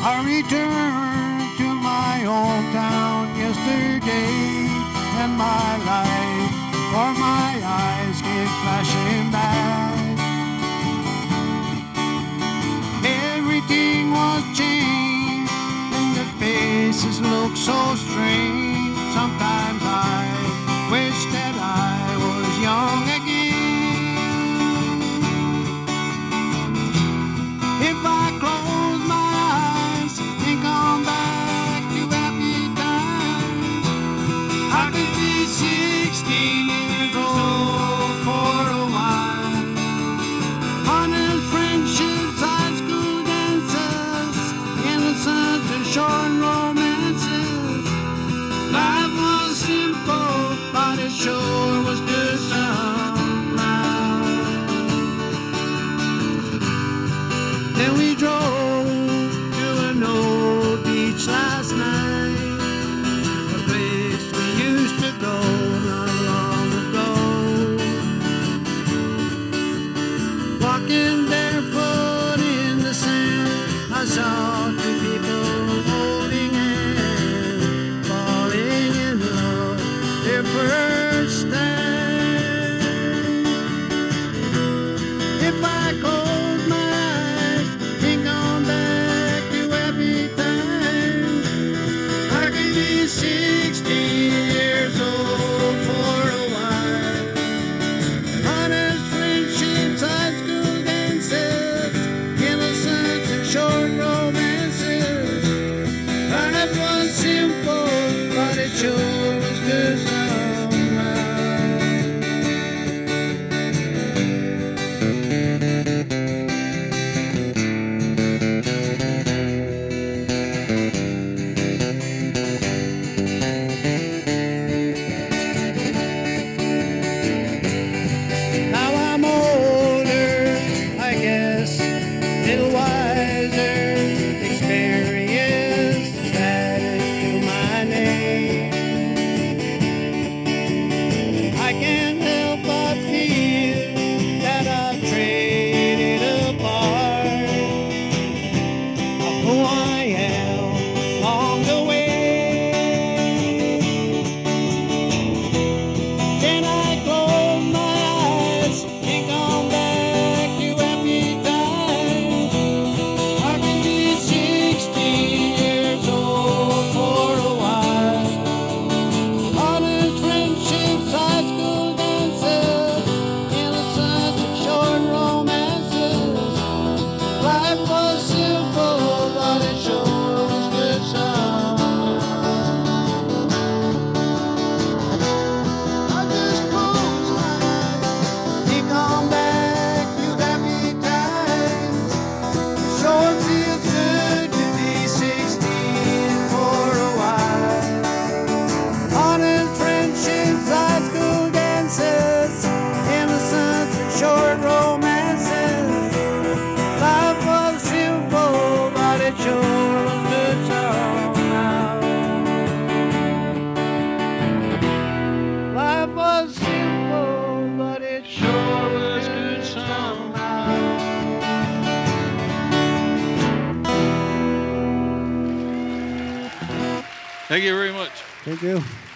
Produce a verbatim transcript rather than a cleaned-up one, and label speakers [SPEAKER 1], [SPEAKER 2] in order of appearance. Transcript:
[SPEAKER 1] I returned to my hometown yesterday, and my life before my eyes came flashing back. Everything was changed, and the faces looked so strange. Sometimes I wish that I was young again. If I close my eyes and come back to happy times, I could be sixteen years old for a while. Honest friendships, high school dances, innocent and short romances. Life was simple, but it sure was good somehow. Then we drove to an old beach last night, a place we used to go not long ago. Walking barefoot in the sand, I saw two people holding hands, falling in love their first time. If I close my eyes and come back to happy times, I could be sixteen years old for a while. Honest friendships, high school dances, innocent and short romances. Life was simple, but it sure was good somehow. Now I'm older, I guess, little wiser, experienced, added to my name. I can't help but feel that I've traded a part of who I am along the way. Can I close my eyes and come back to happy times? I can be sixteen years old for a while. Honest friendships, high school dances, innocent and short romances. Life was simple, but it sure was good somehow. I just close my eyes and come back to happy times. Sure feels good to be sixteen for a while. Honest friendships, high school dances, innocent and short romances. Life was simple, but it sure was good somehow. Life was simple, but it sure was good somehow.
[SPEAKER 2] Thank you very much.
[SPEAKER 1] Thank you.